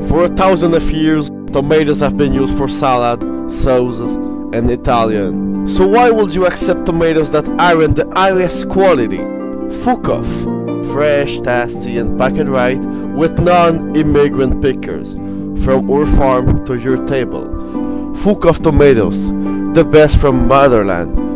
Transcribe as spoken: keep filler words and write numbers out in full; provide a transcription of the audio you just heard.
For a thousand of years, tomatoes have been used for salad, sauces, and Italian. So why would you accept tomatoes that aren't the highest quality? Fuck off! Fresh, tasty, and packed right with non-immigrant pickers, from our farm to your table. Fuck off tomatoes, the best from motherland.